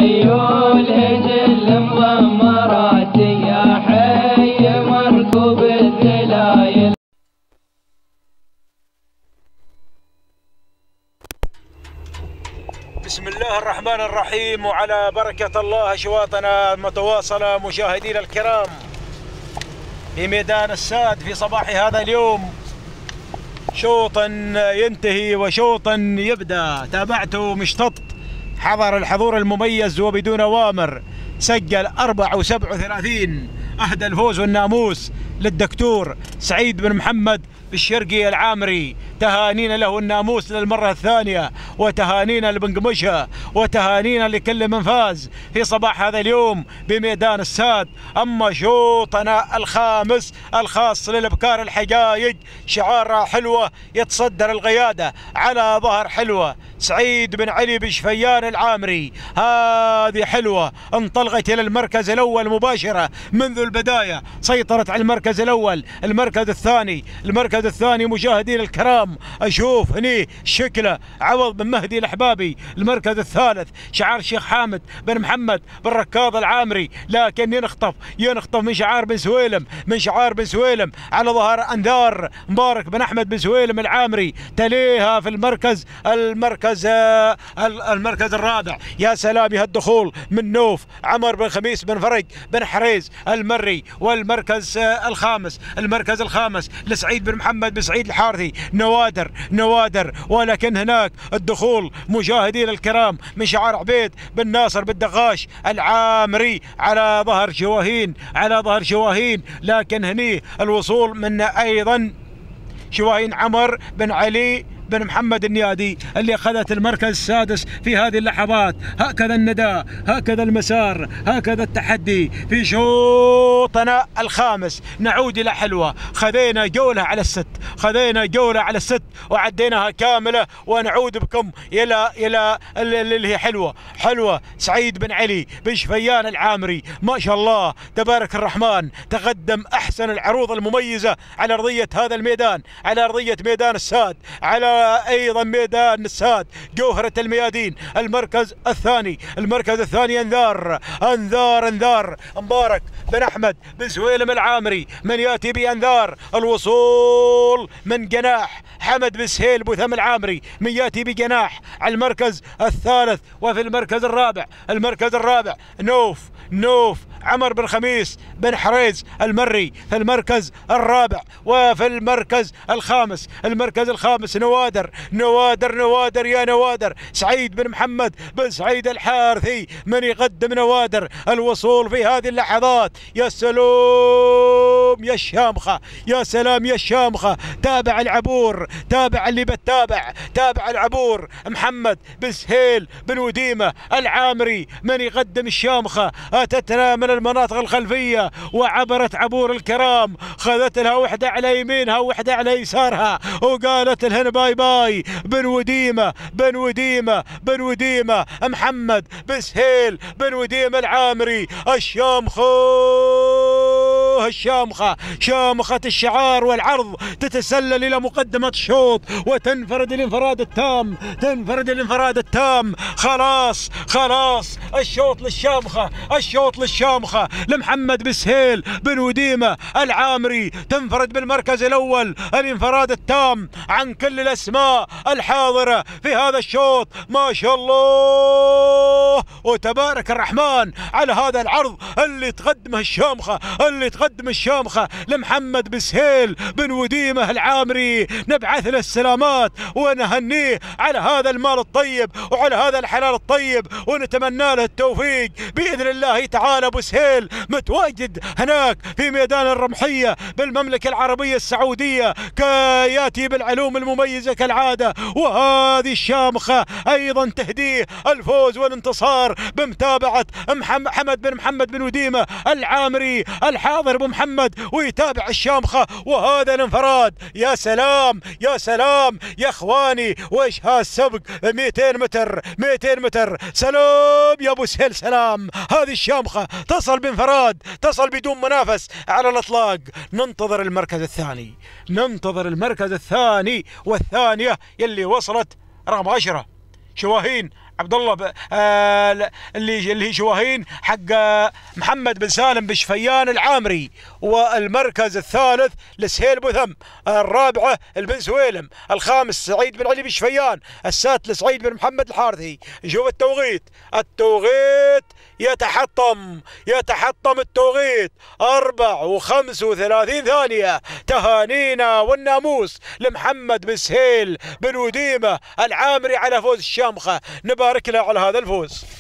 خيول هجل مضمرات يا حي مركوب الذلايل. بسم الله الرحمن الرحيم، وعلى بركة الله أشواطنا المتواصلة مشاهدينا الكرام في ميدان الساد في صباح هذا اليوم. شوطا ينتهي وشوطا يبدأ. تابعته مشتط، حضر الحضور المميز وبدون أوامر، سجل 34 أهدى الفوز والناموس للدكتور سعيد بن محمد بالشرقي العامري. تهانينا له الناموس للمرة الثانية، وتهانينا لبنقمشة، وتهانينا لكل من فاز في صباح هذا اليوم بميدان الساد. أما شوطنا الخامس الخاص للأبكار الحجايج، شعارها حلوة يتصدر القيادة على ظهر حلوة، سعيد بن علي بشفيان العامري. هذه حلوة انطلقت إلى المركز الأول مباشرة منذ البداية، سيطرت على المركز الأول، المركز الثاني، المركز الثاني مشاهدين الكرام أشوف هني شكله عوض بن مهدي الأحبابي. المركز الثالث شعار الشيخ حامد بن محمد بن ركاض العامري، لكن ينخطف من شعار بن سويلم، من شعار بن سويلم على ظهر أنذار مبارك بن أحمد بن سويلم العامري. تليها في المركز الرابع. يا سلام يا الدخول من نوف عمر بن خميس بن فرج بن حريز المري. والمركز الخامس، المركز الخامس لسعيد بن محمد بن سعيد الحارثي، نوادر. ولكن هناك الدخول مشاهدين الكرام من شعار عبيد بن ناصر بن دغاش العامري على ظهر شواهين. لكن هني الوصول من أيضا شواهين عمر بن علي بن محمد النيادي اللي أخذت المركز السادس في هذه اللحظات. هكذا النداء، هكذا المسار، هكذا التحدي في شوطنا الخامس. نعود إلى حلوة، خذينا جولة على الست وعديناها كاملة، ونعود بكم إلى اللي هي حلوة سعيد بن علي بن شفيان العامري. ما شاء الله تبارك الرحمن، تقدم أحسن العروض المميزة على أرضية هذا الميدان، على أرضية ميدان الساد، على أيضا ميدان الساد جوهرة الميادين. المركز الثاني أنذار مبارك بن أحمد بن سويلم العامري، من يأتي بأنذار الوصول من جناح حمد بن سهيل بوثم العامري، من يأتي بجناح على المركز الثالث. وفي المركز الرابع نوف عمر بن خميس بن حريز المري في المركز الرابع. وفي المركز الخامس نوادر يا نوادر، سعيد بن محمد بن سعيد الحارثي من يقدم نوادر الوصول في هذه اللحظات. يا سلام يا الشامخة، يا سلام يا الشامخة. تابع العبور، تابع اللي بتتابع، تابع العبور محمد بن سهيل بن وديمة العامري من يقدم الشامخة. أتتنا من المناطق الخلفية وعبرت عبور الكرام، خذت لها وحدة على يمينها وحدة على يسارها، وقالت لهن باي باي. بن وديمة محمد بن سهيل بن وديمة العامري. شامخة الشعار والعرض تتسلل إلى مقدمة الشوط وتنفرد الانفراد التام. خلاص الشوط للشامخة لمحمد بن سهيل بن وديمة العامري. تنفرد بالمركز الأول الانفراد التام عن كل الأسماء الحاضرة في هذا الشوط. ما شاء الله وتبارك الرحمن على هذا العرض اللي تقدمه الشامخة لمحمد بن سهيل بن وديمة العامري. نبعث له السلامات ونهنيه على هذا المال الطيب وعلى هذا الحلال الطيب، ونتمنى له التوفيق بإذن الله تعالى. أبو سهيل متواجد هناك في ميدان الرمحية بالمملكة العربية السعودية، كياتي بالعلوم المميزة كالعادة. وهذه الشامخة أيضا تهديه الفوز والانتصار بمتابعة حمد بن محمد بن وديمة العامري الحاضر أبو محمد، ويتابع الشامخة وهذا الانفراد. يا سلام يا اخواني، وش هالسبق 200 متر. سلام يا ابو سهيل، سلام. هذه الشامخة تصل بانفراد، تصل بدون منافس على الاطلاق. ننتظر المركز الثاني والثانية يلي وصلت رقم 10 شواهين عبد الله اللي هي شواهين حق محمد بن سالم بشفيان العامري. والمركز الثالث لسهيل بوثم. الرابعه البن سويلم. الخامس سعيد بن علي بشفيان. السادس سعيد بن محمد الحارثي. نشوف التوقيت يتحطم التوقيت 34 ثانية. تهانينا والناموس لمحمد بن سهيل بن وديمة العامري على فوز الشامخة، نبارك له على هذا الفوز.